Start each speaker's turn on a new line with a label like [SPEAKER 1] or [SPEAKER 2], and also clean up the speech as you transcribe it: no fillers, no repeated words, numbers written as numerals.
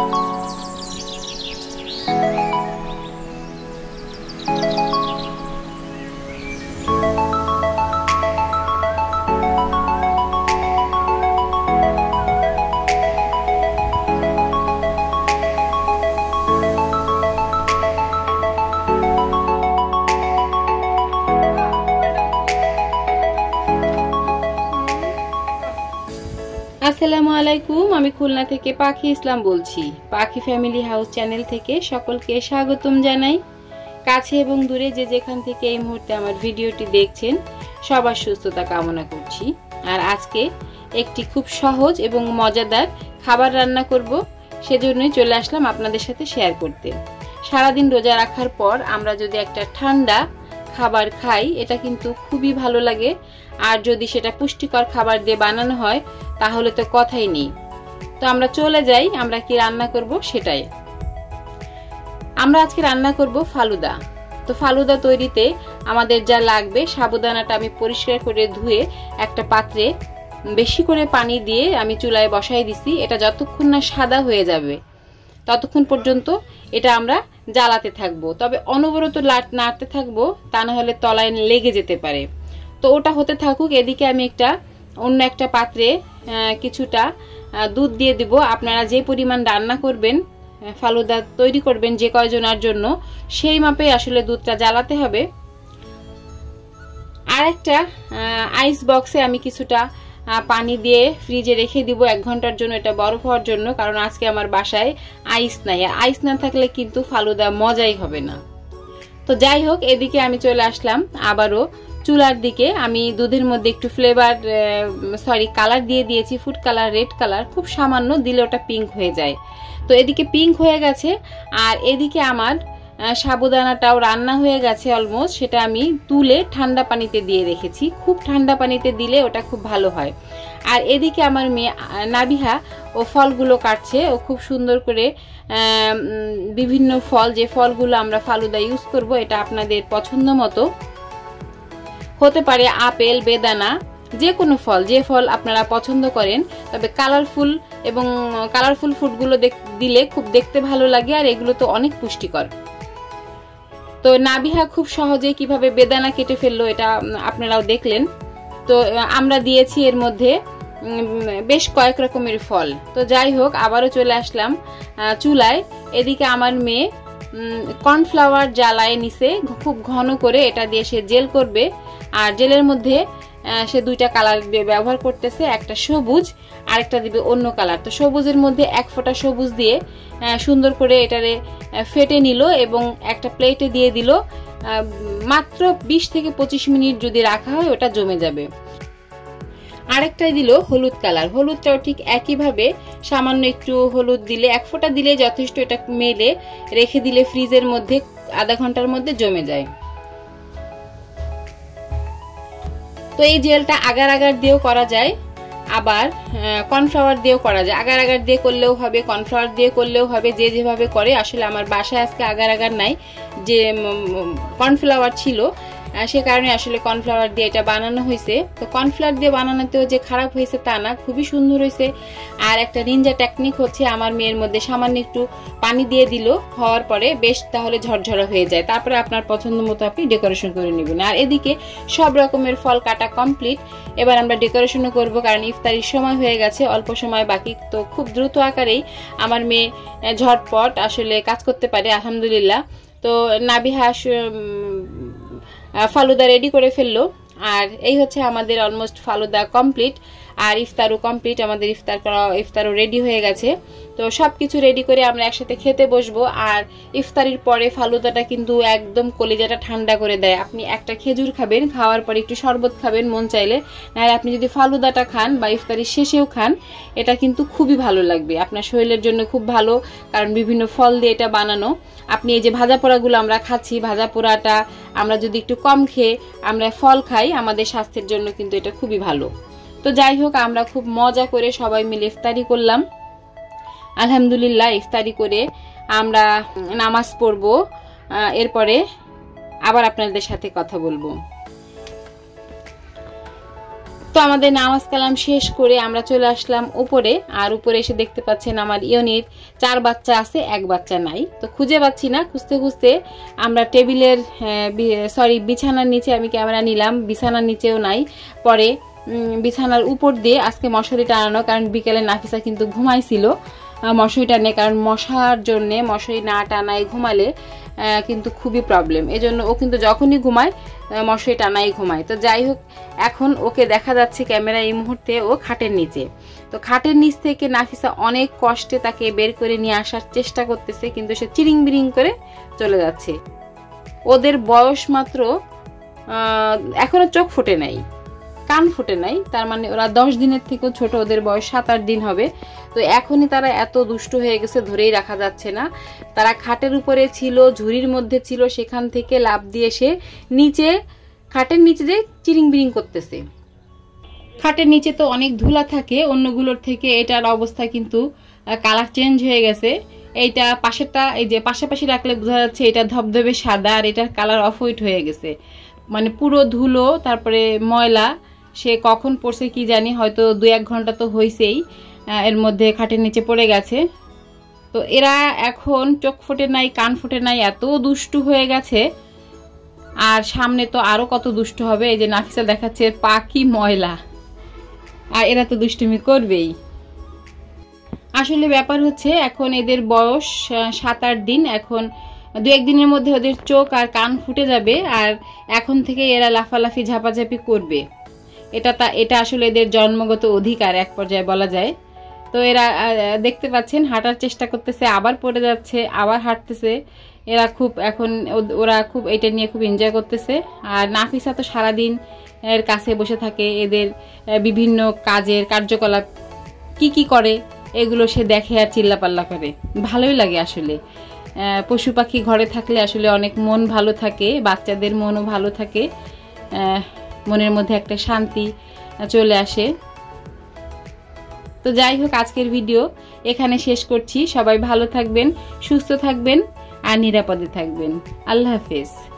[SPEAKER 1] আসসালামু আলাইকুম, আমি খুলনা থেকে পাখি ইসলাম বলছি। পাখি ফ্যামিলি হাউস চ্যানেল থেকে সকলকে স্বাগতম জানাই। কাছে এবং দূরে যে যেখান থেকে এই মুহূর্তে আমার ভিডিওটি দেখছেন সবার সুস্থতা কামনা করছি। আর আজকে একটি খুব সহজ এবং মজাদার খাবার রান্না করব, সেজন্যই চলে আসলাম আপনাদের সাথে শেয়ার করতে। সারাদিন রোজা রাখার পর আমরা যদি একটা ঠান্ডা খাবার খাই, এটা কিন্তু খুবই ভালো লাগে। আর যদি সেটা পুষ্টিকর খাবার দিয়ে বানানো হয় তাহলে তো কথাই নেই। তো আমরা চলে যাই, আমরা কি রান্না করব সেটাই। আমরা আজকে রান্না করব ফালুদা। তো ফালুদা তৈরিতে আমাদের যা লাগবে, সাবুদানাটা আমি পরিষ্কার করে ধুয়ে একটা পাত্রে বেশি করে পানি দিয়ে আমি চুলায় বসাই দিছি। এটা যতক্ষণ না সাদা হয়ে যাবে ততক্ষণ পর্যন্ত এটা আমরা জ্বালাতে থাকবো। তবে অনবরত নাড়তে থাকবো, তা না হলে তলায় লেগে যেতে পারে। তো ওটা হতে থাকুক। এদিকে আমি অন্য একটা পাত্রে কিছুটা দুধ দিয়ে দিব। আপনারা যে পরিমাণ রান্না করবেন, ফালুদা তৈরি করবেন যে কয়জনের জন্য, সেই মাপে আসলে দুধটা জ্বালাতে হবে। আর একটা আইস বক্সে আমি কিছুটা পানি দিয়ে ফ্রিজে রেখে দিব 1 ঘন্টার জন্য, এটা বরফ হওয়ার জন্য। কারণ আজকে আমার বাসায় আইস নাই, আইস না থাকলে কিন্তু ফালুদা মজাই হবে না। তো যাই হোক, এদিকে আমি চলে আসলাম আবারও চুলার দিকে। আমি দুধের মধ্যে একটু কালার দিয়ে দিয়েছি, ফুড কালার, রেড কালার, খুব সামান্য দিলে ওটা পিঙ্ক হয়ে যায়। তো এদিকে পিঙ্ক হয়ে গেছে। আর এদিকে আমার সাবুদানাটাও রান্না হয়ে গেছে অলমোস্ট। সেটা আমি তুলে ঠান্ডা পানিতে দিয়ে রেখেছি। খুব ঠান্ডা পানিতে দিলে ওটা খুব ভালো হয়। আর এদিকে আমার মেয়ে নাবিহা ও ফলগুলো কাটছে। ও খুব সুন্দর করে বিভিন্ন ফল, যে ফলগুলো আমরা ফালুদা ইউজ করব, এটা আপনাদের পছন্দ মতো হতে পারে। আপেল, বেদানা, যে কোনো ফল, যে ফল আপনারা পছন্দ করেন। তবে কালারফুল ফুডগুলো দিলে খুব দেখতে ভালো লাগে, আর এগুলো তো অনেক পুষ্টিকর। তো নাবিহা খুব সহজে কিভাবে বেদানা কেটে ফেললো এটা আপনারাও দেখলেন। তো আমরা দিয়েছি এর মধ্যে বেশ কয়েক রকমের ফল। তো যাই হোক, আবারও চলে আসলাম চুলায়। এদিকে আমার মেয়ে কর্নফ্লাওয়ার জ্বালায় নিছে খুব ঘন করে। এটা দিয়ে সে জেল করবে। আর জেলের মধ্যে সে 2টা কালার ব্যবহার করতেছে, একটা সবুজ আর একটা দিবে অন্য কালার। তো সবুজের মধ্যে 1 ফোঁটা সবুজ দিয়ে সুন্দর করে এটারে ফেটে নিল এবং একটা প্লেটে দিয়ে দিল। মাত্র 20 থেকে 25 মিনিট যদি রাখা হয় ওটা জমে যাবে। আরেকটাই দিল হলুদ কালার। হলুদটাও ঠিক একইভাবে সামান্য একটু হলুদ দিলে, 1 ফোঁটা দিলে যথেষ্ট। এটা মেলে রেখে দিলে ফ্রিজের মধ্যে আধা ঘন্টার মধ্যে জমে যায়। তো এই জেলটা আগার দিয়েও করা যায়, আবার কর্নফ্লাওয়ার দিয়েও করা যায়। আগার দিয়ে করলেও হবে, কর্নফ্লাওয়ার দিয়ে করলেও হবে, যে যেভাবে করে। আসলে আমার বাসায় আজকে আগার নাই, যে কর্নফ্লাওয়ার ছিল, সে কারণে আসলে কর্নফ্লাওয়ার দিয়ে এটা বানানো হয়েছে। তো কর্নফ্লাওয়ার দিয়ে বানানোতেও যে খারাপ হয়েছে তা না, খুবই সুন্দর হয়েছে। আর একটা নিনজা টেকনিক হচ্ছে, আমার মেয়ের মধ্যে সামান্য একটু পানি দিয়ে দিল, হওয়ার পরে বেশ তাহলে ঝরঝরা হয়ে যায়। তারপরে আপনার পছন্দ মতো আপনি ডেকোরেশন করে নেবেন। আর এদিকে সব রকমের ফল কাটা কমপ্লিট। এবার আমরা ডেকোরেশনও করব, কারণ ইফতারির সময় হয়ে গেছে, অল্প সময় বাকি। তো খুব দ্রুত আকারেই আমার মেয়ে ঝটপট আসলে কাজ করতে পারে, আলহামদুলিল্লাহ। তো নাবিহা ফালুদা রেডি করে ফেললো। আর এই হচ্ছে আমাদের অলমোস্ট ফালুদা কমপ্লিট। আর ইফতারও কমপ্লিট, আমাদের ইফতারও রেডি হয়ে গেছে। তো সবকিছু রেডি করে আমরা একসাথে খেতে বসবো। আর ইফতারির পরে ফালুদাটা কিন্তু একদম কলিজাটা ঠান্ডা করে দেয়। আপনি একটা খেজুর খাবেন, খাওয়ার পরে একটু শরবত খাবেন মন চাইলে, নাহলে আপনি যদি ফালুদাটা খান বা ইফতারির শেষেও খান, এটা কিন্তু খুবই ভালো লাগবে। আপনার শরীরের জন্য খুব ভালো, কারণ বিভিন্ন ফল দিয়ে এটা বানানো। আপনি এই যে ভাজা পোড়াগুলো আমরা খাচ্ছি, ভাজা পোড়াটা আমরা যদি একটু কম খেয়ে আমরা ফল খাই, আমাদের স্বাস্থ্যের জন্য কিন্তু এটা খুবই ভালো। তো যাই হোক, আমরা খুব মজা করে সবাই মিলে ইফতারি করলাম। আলহামদুলিল্লাহ, ইফতারি করে আমরা নামাজ পড়বো। এরপরে আবার আপনাদের সাথে কথা বলবো। তো আমাদের নামাজ কালাম শেষ করে আমরা চলে আসলাম উপরে। আর উপরে এসে দেখতে পাচ্ছেন আমার ইউনিট 4 বাচ্চা আছে, 1 বাচ্চা নাই। তো খুঁজে পাচ্ছি না, খুঁজতে খুঁজতে আমরা টেবিলের বিছানার নিচে আমি ক্যামেরা নিলাম, বিছানার নিচেও নাই। পরে বিছানার উপর দিয়ে আজকে মশারি টানানো, কারণ বিকেলে নাফিসা কিন্তু ঘুমাইছিল মশারি টানে, কারণ মশার জন্যে মশারি না টানায় ঘুমালে কিন্তু খুবই প্রবলেম। এজন্য ও কিন্তু যখনই ঘুমায় মশারি টানাই ঘুমায়। তো যাই হোক, এখন ওকে দেখা যাচ্ছে ক্যামেরা এই মুহূর্তে ও খাটের নিচে। তো খাটের নিচ থেকে নাফিসা অনেক কষ্টে তাকে বের করে নিয়ে আসার চেষ্টা করতেছে, কিন্তু সে চিরিং বিরিং করে চলে যাচ্ছে। ওদের বয়স মাত্র এখনো চোখ ফুটে নাই, কান ফুটে নাই, তার মানে ওরা 10 দিনের থেকেও ছোট, ওদের বয়স 7-8 দিন হবে। তো এখনই তারা এত দুষ্ট হয়ে গেছে, ধরেই রাখা যাচ্ছে না। তারা খাটের উপরে ছিল, ঝুড়ির মধ্যে ছিল, সেখান থেকে লাফ দিয়ে সে নিচে খাটের নিচে যে চিরিং বিরিং করতেছে। খাটের নিচে তো অনেক ধুলা থাকে অন্যগুলোর থেকে, এটার অবস্থা কিন্তু কালার চেঞ্জ হয়ে গেছে। এইটা পাশেরটা, এই যে পাশাপাশি রাখলে বোঝা যাচ্ছে এটা ধবধবে সাদা, আর এটার কালার অফ হোয়াইট হয়ে গেছে, মানে পুরো ধুলো, তারপরে ময়লা। সে কখন পড়ছে কি জানি, হয়তো 2-1 ঘন্টা তো হয়েছেই এর মধ্যে খাটের নিচে পড়ে গেছে। তো এরা এখন চোখ ফুটে নাই, কান ফুটে নাই, এত দুষ্টু হয়ে গেছে। আর সামনে তো আরো কত দুষ্টু হবে। এই যে নাফিসা দেখাচ্ছে পা কি ময়লা, আর এরা তো দুষ্টুমি করবেই। আসলে ব্যাপার হচ্ছে এখন এদের বয়স 7-8 দিন, এখন 2-1 দিনের মধ্যে ওদের চোখ আর কান ফুটে যাবে, আর এখন থেকে এরা লাফালাফি ঝাপাঝাপি করবে। এটা আসলে এদের জন্মগত অধিকার এক পর্যায়ে বলা যায়। তো এরা দেখতে পাচ্ছেন হাঁটার চেষ্টা করতেছে, আবার পড়ে যাচ্ছে, আবার হাঁটতেছে। ওরা খুব এটা নিয়ে খুব এনজয় করতেছে। আর নাফিসা তো সারাদিন এর কাছে বসে থাকে, এদের বিভিন্ন কার্যকলাপ কি করে এগুলো সে দেখে আর চিল্লাপাল্লা করে। ভালোই লাগে আসলে। পশু পাখি ঘরে থাকলে আসলে অনেক মন ভালো থাকে, বাচ্চাদের মনও ভালো থাকে, মনের মধ্যে একটা শান্তি চলে আসে। তো যাই হোক, আজকের ভিডিও এখানে শেষ করছি। সবাই ভালো থাকবেন, সুস্থ থাকবেন আর নিরাপদে থাকবেন। আল্লাহ হাফেজ।